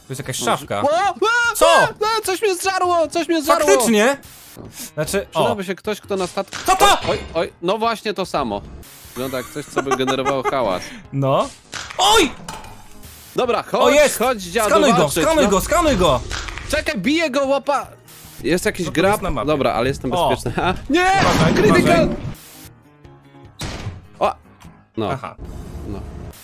jest jakaś szafka. Co? Coś mnie zżarło, Faktycznie? Znaczy, Przydałby się ktoś, kto na statku... Co to? Oj, no właśnie to samo. Wygląda jak coś, co by generowało hałas. No. Oj! Dobra, chodź dziadu, Skanuj go! Czekaj, bije go łapa! Jest jakiś to grab? jest na mapie? Dobra, ale jestem bezpieczny. Nie! Uważaj, Critical! O! No. Aha. No.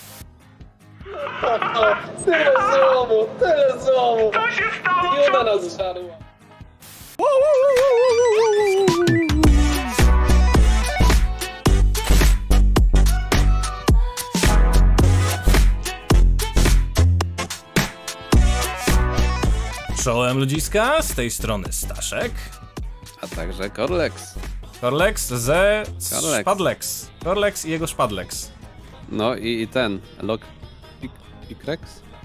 Tyle złomu! Co się stało? Joda nas żarła. Czołem ludziska, z tej strony Staszek. A także Korlex. Korlex ze Korlex. Szpadlex. Korlex i jego Szpadlex. No i ten, Pikerex?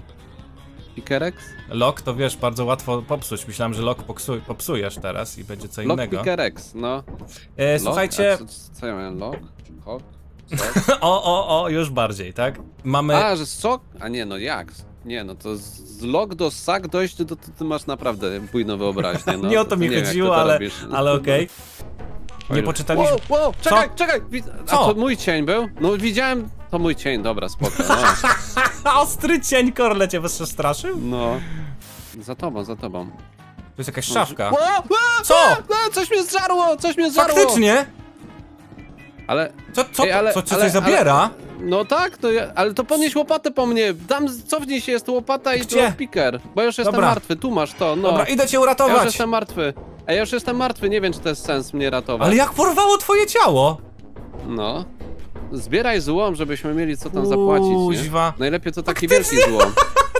Lok to wiesz, bardzo łatwo popsuć. Myślałem, że lok popsujesz teraz i będzie co innego. Pikerex, no. Słuchajcie... Co ja miałem? Hok? O, już bardziej, tak? Mamy... A, że sok? A nie, no jak? Nie, no to z lok do sak dojść, to ty masz naprawdę bujną wyobraźnię. No, nie o to mi chodziło, ale okej. Nie poczytaliśmy... Wow, czekaj! A Co? to mój cień był? No widziałem, to mój cień, dobra, spoko. No. Ostry cień, Korle cię przestraszył? No. Za tobą. To jest jakaś szafka. Co? Coś mnie zżarło! Faktycznie? Ale... Co coś zabiera? No tak, ale to podnieś łopatę po mnie. Tam cofnij się, jest tu łopata i tu piker. Bo już jestem martwy, tu masz to, no. Dobra, idę cię Ja uratować. już jestem martwy. Ja już jestem martwy, nie wiem, czy to jest sens mnie ratować. Ale jak porwało twoje ciało? No. Zbieraj złom, żebyśmy mieli co tam zapłacić, Kuźwa. nie? Najlepiej to taki wielki złom.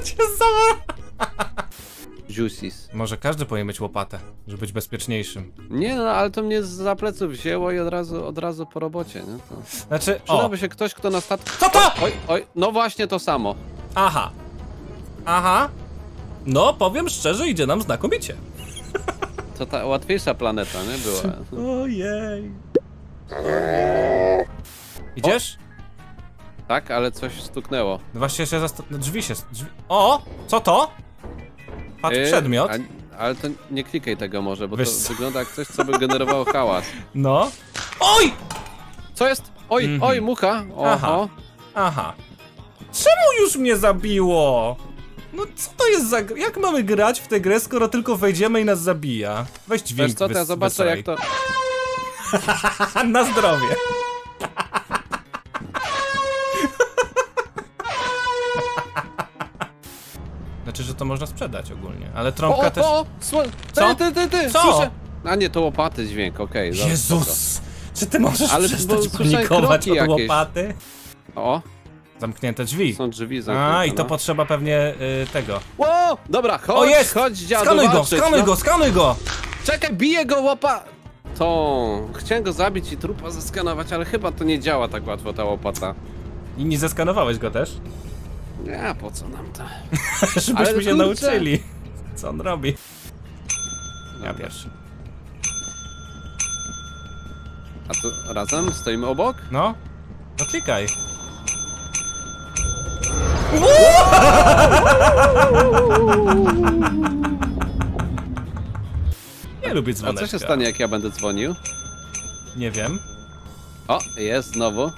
Juices. Może każdy powinien mieć łopatę, żeby być bezpieczniejszym. Nie no, ale to mnie za pleców wzięło i od razu po robocie, nie? To... Znaczy, Przydałby się ktoś, kto na statku... Co to? Oj, no właśnie to samo. Aha. No, powiem szczerze, idzie nam znakomicie. To ta łatwiejsza planeta, nie? Była. Ojej. Idziesz? Tak, ale coś stuknęło. No właśnie się drzwi. O! Co to? Patrz, przedmiot. Ale to nie klikaj tego może, bo Wiesz to co? wygląda jak coś, co by generowało hałas. No. Oj! Co jest? Oj, mucha. Oho. Aha. Czemu już mnie zabiło? No co to jest za... Jak mamy grać w tę grę, skoro tylko wejdziemy i nas zabija? Weź dźwięk. Wiesz co, to ja zobaczę jak to... Na zdrowie. Znaczy, że to można sprzedać ogólnie, ale trąbka też... Co? Ty! Co? Słyszę. A nie, to łopaty dźwięk, okej. Jezus! Czy ty możesz Ale przestać słyszałem panikować kroki od jakieś. łopaty? O, Zamknięte drzwi. są drzwi zamknięte. A, i to no. potrzeba pewnie tego. Ło! Dobra, chodź dziadu, Skanuj go! Czekaj, bije go łapa... Chciałem go zabić i trupa zeskanować, ale chyba to nie działa tak łatwo ta łopata. I nie zeskanowałeś go też? Nie, po co nam to? Żebyśmy się kurczę. nauczyli, co on robi. Ja Dobra. pierwszy. A tu razem stoimy obok? No klikaj. Nie lubię A dzwoneczka. co się stanie, jak ja będę dzwonił? Nie wiem. O, jest znowu.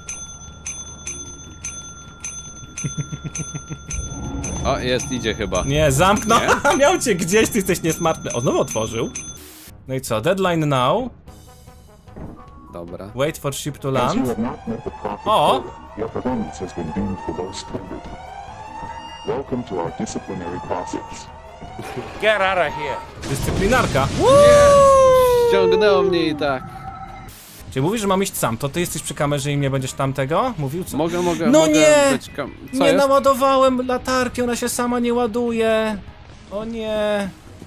O, idzie chyba. Nie, zamknął. Miał cię gdzieś, ty jesteś niesmartny. O, znowu otworzył. No i co? Deadline now. Dobra. Wait for ship to land. O! Your performance has been deemed below standard. Welcome to our disciplinary process. Get out of here. Dyscyplinarka. Ściągnęło mnie i tak. Czyli mówisz, że mam iść sam, to ty jesteś przy kamerze i mnie będziesz tamtego mówił? Co? Mogę No mogę nie! być Co Nie jest? naładowałem latarki, ona się sama nie ładuje. O nie.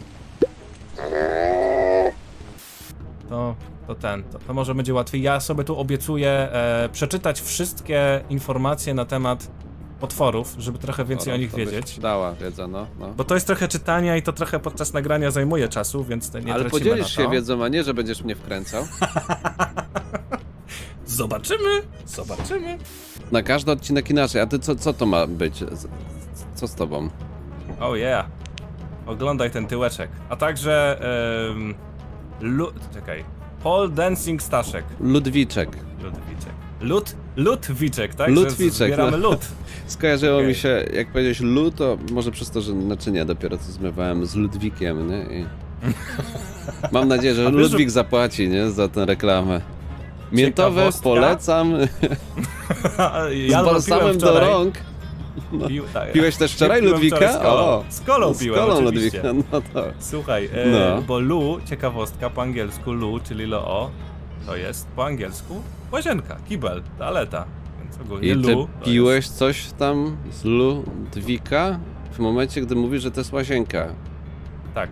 To może będzie łatwiej. Ja sobie tu obiecuję przeczytać wszystkie informacje na temat potworów, żeby trochę więcej o nich wiedzieć. Dała wiedza, no. Bo to jest trochę czytania i to trochę podczas nagrania zajmuje czasu, więc nie Ale tracimy podzielisz na to. się wiedzą, a nie, że będziesz mnie wkręcał. Zobaczymy. Na każdy odcinek inaczej. A ty co to ma być? Co z tobą? Oh yeah. Oglądaj ten tyłeczek. A także... Czekaj. Paul Dancing Staszek. Ludwiczek. Ludwiczek, tak? Ludwiczek. Zbieramy lód. Skojarzyło mi się, jak powiedziałeś lód, to może przez to, że naczynia dopiero co zmywałem z Ludwikiem, nie? I... Mam nadzieję, że Ludwik zapłaci, nie? Za tę reklamę. Miętowe polecam. Ja z balsamem do rąk. No. Piłeś też wczoraj Ludwika? Z kolą piłem, z kolą oczywiście. Ludwika, no to... Słuchaj, bo lu, ciekawostka, po angielsku lu, czyli lo, to jest po angielsku łazienka, kibel, toaleta. Więc ogólnie I ty lu, piłeś coś tam z Ludwika w momencie, gdy mówisz, że to jest łazienka. Tak.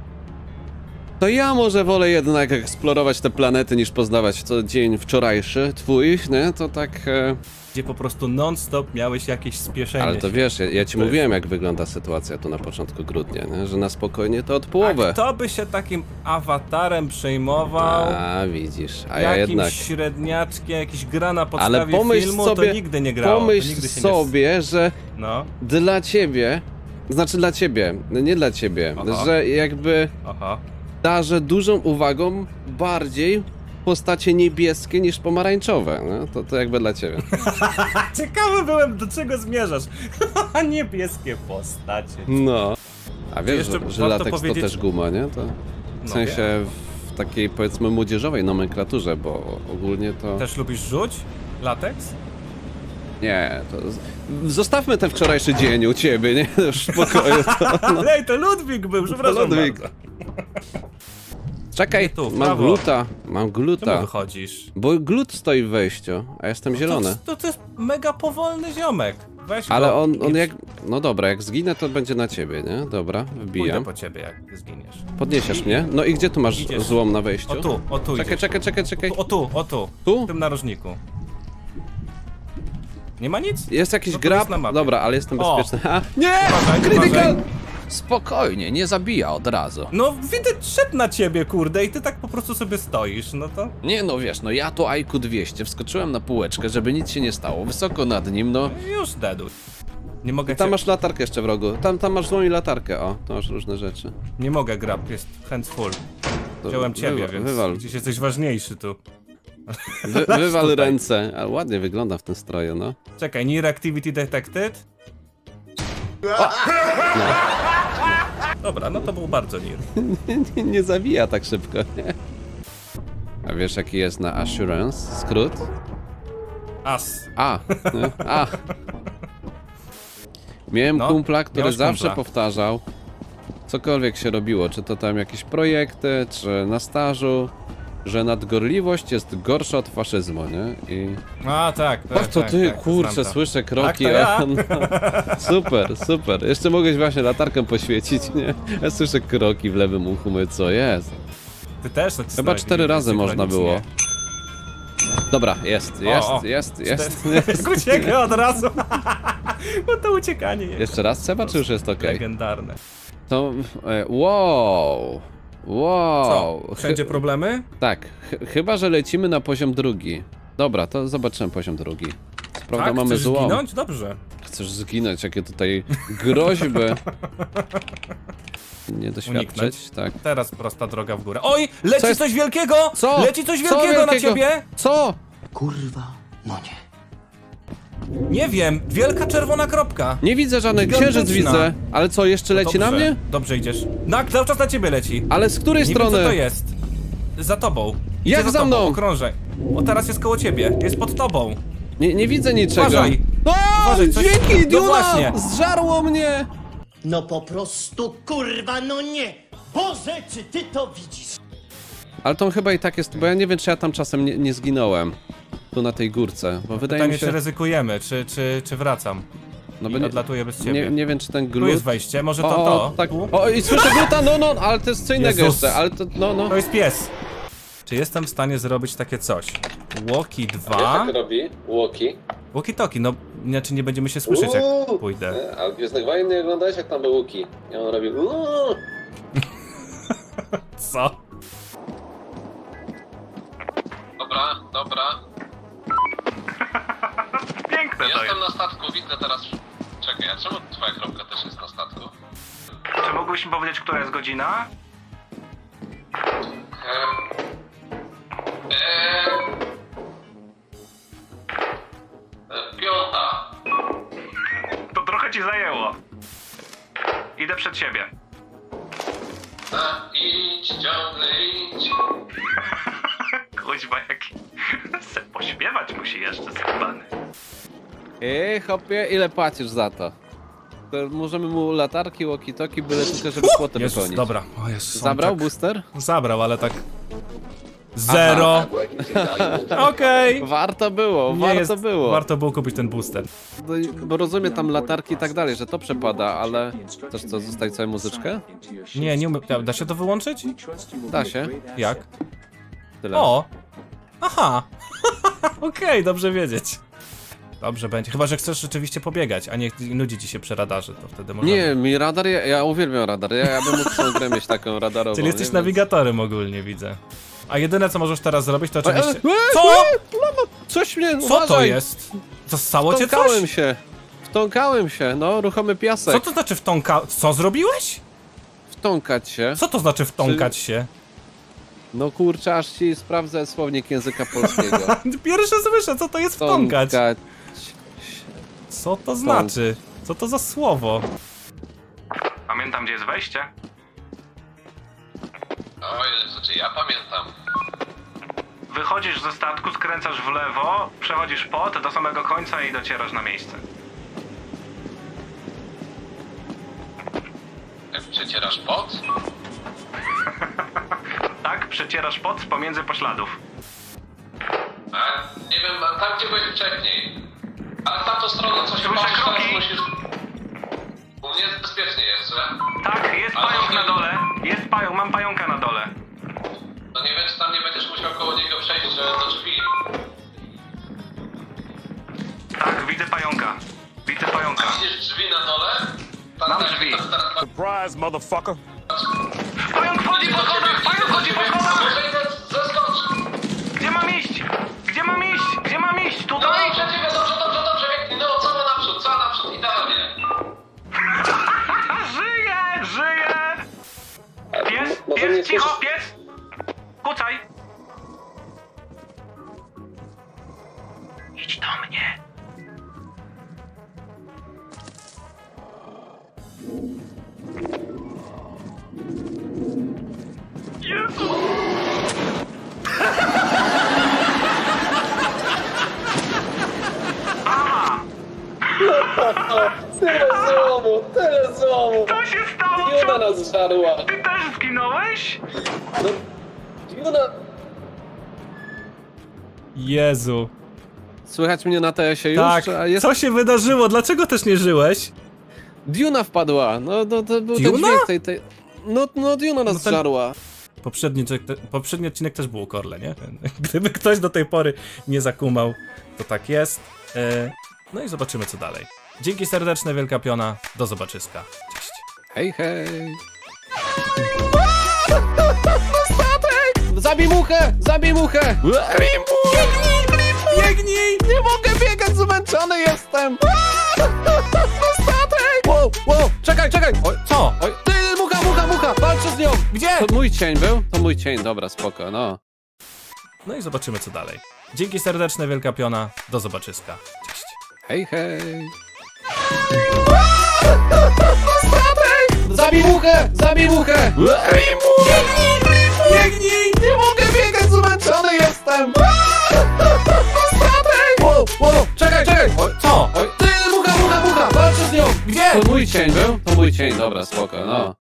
To ja może wolę jednak eksplorować te planety niż poznawać co dzień wczorajszy twój, nie? To tak... Gdzie po prostu non-stop miałeś jakieś spieszenie. Ale to wiesz, ja ci mówiłem jak wygląda sytuacja tu na początku grudnia, nie? Że na spokojnie to od połowę. A kto by się takim awatarem przejmował? A widzisz, a ja jednak... Jakimś średniaczkiem, jakiś gra na podstawie ale pomyśl filmu, sobie, to nigdy nie grało. Pomyśl nigdy się sobie, że no. dla ciebie, znaczy dla ciebie, nie dla ciebie, że jakby darzę dużą uwagą bardziej postacie niebieskie niż pomarańczowe, no? To jakby dla ciebie. Ciekawy byłem, do czego zmierzasz. Niebieskie postacie. No. A wiesz, jeszcze że warto lateks powiedzieć... to też guma, nie? To w sensie w takiej powiedzmy młodzieżowej nomenklaturze, bo ogólnie to... Też lubisz rzuć? Lateks? Nie, to... Zostawmy ten wczorajszy dzień u ciebie, nie? Już w spokoju. To, no. Ej, to Ludwik był, przepraszam bardzo. Czekaj, tu, mam gluta. Czemu wychodzisz? Bo glut stoi w wejściu, a ja jestem zielony. To jest mega powolny ziomek. Weź ale go. on jak... No dobra, jak zginę, to będzie na ciebie, nie? Dobra, wbijam. Pójdę po ciebie, jak zginiesz. Podniesiesz mnie? No i gdzie tu masz złom na wejściu? O tu Czekaj. O tu. Tu? W tym narożniku. Nie ma nic? Jest jakiś No to grab? jest na mapie. Dobra, ale jestem bezpieczny. A, nie! Uważaj, Critical! Spokojnie, nie zabija od razu. No widać, szedł na ciebie, kurde, i ty tak po prostu sobie stoisz, no to... Nie no wiesz, no ja to IQ 200, wskoczyłem na półeczkę, żeby nic się nie stało, wysoko nad nim, no. Już deduj. Nie mogę Tam masz latarkę jeszcze w rogu. Tam masz złą i latarkę, o. To masz różne rzeczy. Nie mogę, grab, jest hands full. To Wziąłem ciebie, więc wywal. gdzieś jesteś ważniejszy tu. Wywal tutaj. ręce. Ale ładnie wygląda w tym stroju, no. Czekaj, Near Activity Detected? No. Dobra, no to był bardzo Near. Nie zawija tak szybko, nie? A wiesz jaki jest na Assurance skrót? As. A. Nie? A. Miałem No, kumpla, który miałeś zawsze kumpla. powtarzał, cokolwiek się robiło, czy to tam jakieś projekty, czy na stażu, że nadgorliwość jest gorsza od faszyzmu, nie? I... A, tak. Ach, to ty, tak, kurczę, znam to. słyszę kroki. Tak, to ja. No, super. Jeszcze mogłeś właśnie latarkę poświecić, nie? Ja słyszę kroki w lewym uchu, mówię, co jest? Ty też Chyba 4 razy można było. Dobra, jest. Uciekaj od razu. Bo to uciekanie jest. Jeszcze raz trzeba, czy już jest ok? Legendarne. To... Wow. Co? Wszędzie problemy? Tak, chyba, że lecimy na poziom drugi. Dobra, to zobaczymy poziom drugi. Prawda, tak? mamy Chcesz złom. zginąć? Dobrze. Chcesz zginąć, jakie tutaj groźby. Nie doświadczyć, Uniknąć. tak. Teraz prosta droga w górę. Oj! Leci coś wielkiego! Co? Leci coś Co wielkiego na ciebie! Co? Kurwa, no nie. Nie wiem, wielka czerwona kropka. Nie widzę żadnych Gigantyczna. księżyc widzę. Ale co, jeszcze leci na Dobrze, mnie? Dobrze idziesz. Cały czas na ciebie leci. Ale z której Nie strony? wiem co to jest. Za tobą. Idzie Jak za tobą, mną? Okrążaj. O, teraz jest koło ciebie. Jest pod tobą. Nie widzę niczego. Uważaj. O, Uważaj, coś- dzięki, no Duna! właśnie. Zżarło mnie! No po prostu kurwa, no nie. Boże, czy ty to widzisz? Ale to chyba i tak jest, bo ja nie wiem, czy ja tam czasem nie zginąłem. Tu na tej górce, bo wydaje Pytanie, mi się... czy ryzykujemy, czy wracam. No I odlatuję bez ciebie. nie wiem, czy ten Tu glut... jest wejście, może to. tak. Tu? O, i słyszę gluta, no, ale to jest co innego Jezus. jeszcze, ale to, no. To jest pies. Czy jestem w stanie zrobić takie coś? Walkie 2. robi? Walkie. Walkie-talkie, no inaczej nie będziemy się słyszeć jak pójdę. A Gwiezdnych Wojen nie oglądałeś, jak tam był Łuki? I on robił... Co? Dobra. Piękne Jestem na statku, widzę teraz... Czekaj, a czemu twoja kropka też jest na statku? Czy mógłbyś Mógłbyś mi powiedzieć, która jest godzina? Piąta. To trochę ci zajęło. Idę przed siebie. Idź, Johnny, idź. Kuźba jaki... Se pośpiewać musi jeszcze skubany. Hopie, ile płacisz za to? To możemy mu latarki, walkie-talkie, byle tylko, żeby płotę Jezus, wypełnić. dobra. O Jezus, Zabrał tak... booster? Zabrał, ale tak... Zero. Okej. Warto było, Nie warto jest- było. Warto było kupić ten booster. No bo rozumiem tam latarki i tak dalej, że to przepada, ale... Chcesz co, zostawić całą muzyczkę? Nie umiem... Da się to wyłączyć? Da się. Jak? Tyle. O! Aha! Okej, dobrze wiedzieć. Dobrze będzie. Chyba że chcesz rzeczywiście pobiegać, a nie nudzi ci się przy radarze, to wtedy można... Nie, mi radar, ja uwielbiam radar. Ja bym mógł tą grę mieć taką radarową. Czyli jesteś nie? nawigatorem ogólnie, widzę. A jedyne co możesz teraz zrobić to oczywiście... Co? Co? Coś mnie... Co to jest? Zassało cię Wtąkałem coś? się. Wtąkałem się, no, ruchomy piasek. Co to znaczy Co zrobiłeś? Wtąkać się. Co to znaczy wtąkać się? No kurczę, aż ci sprawdzę słownik języka polskiego. Pierwsze słyszę, co to jest wtąkać. Wtąkać. Co to znaczy? Co to za słowo? Pamiętam, gdzie jest wejście. O Jezu, czy ja pamiętam. Wychodzisz ze statku, skręcasz w lewo, przechodzisz pod do samego końca i docierasz na miejsce. Przecierasz pot? Tak, przecierasz pod pomiędzy pośladów. Nie wiem, tam gdzie byłeś wcześniej. Ale w tamtą stronę coś Słyszę patrzysz, kroki. teraz musisz... U mnie bezpiecznie jest, że? Tak, jest Ale pająk nie- na dole. Jest pająk, mam pająka na dole. No nie wiem, czy tam nie będziesz musiał koło niego przejść, że do drzwi. Tak, widzę pająka. Widzę pająka. Widzisz drzwi na dole? Tam, Mam drzwi. Surprise, motherfucker. Pająk wchodzi po schodach! Pająk wchodzi po schodach! Może zeskocz! Gdzie mam iść? Gdzie mam iść? Gdzie mam iść? No Tutaj? dobrze, dobrze, biegnij, no cała naprzód, idealnie. Żyję! Żyję! Pies, cicho, pies! Kucaj! Idź do mnie! Jezu! Aha! Tyle złomu! Co się stało? Juna nas żarła! Ty też zginąłeś? Juna... Jezu. Słychać mnie na TS-ie już? Tak, A jest... co się wydarzyło? Dlaczego też nie żyłeś? Duna wpadła! No to był ten Duna? dźwięk tej... No Duna nas ten- żarła. Poprzedni odcinek też był o Korle, nie? Gdyby ktoś do tej pory nie zakumał, to tak jest. No i zobaczymy co dalej. Dzięki serdeczne, Wielka Piona. Do zobaczyska. Cześć. Hej, hej! Zabij muchę! Zabij muchę! Biegnij! Nie mogę biegać, zmęczony jestem! Wow! Czekaj! Oj, Co? oj, ty, mucha! Walczę z nią! Gdzie? To mój cień był? To mój cień, dobra, spoko, no. No i zobaczymy co dalej. Dzięki serdeczne, Wielka Piona. Do zobaczyska. Cześć. Hej, hej! Zabij muchę! Biegnij! Nie mogę biegać, zmęczony jestem! Wow! Czekaj! Oj, Co? oj, ty, mucha! Walczę z nią! Gdzie? To mój cień był? To mój cień, dobra, spoko, no.